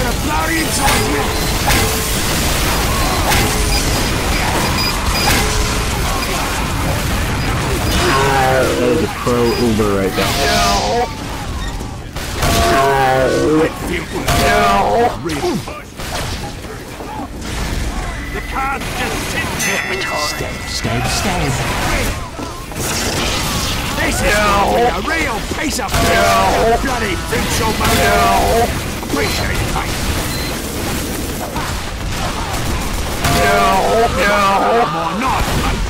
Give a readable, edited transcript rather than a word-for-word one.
gonna bloody enjoy you! That was a pro Uber right there. The car's just sitting there! Stay. This is gonna be a real piece of bloody provincial motor! Appreciate it, mate! Come on, not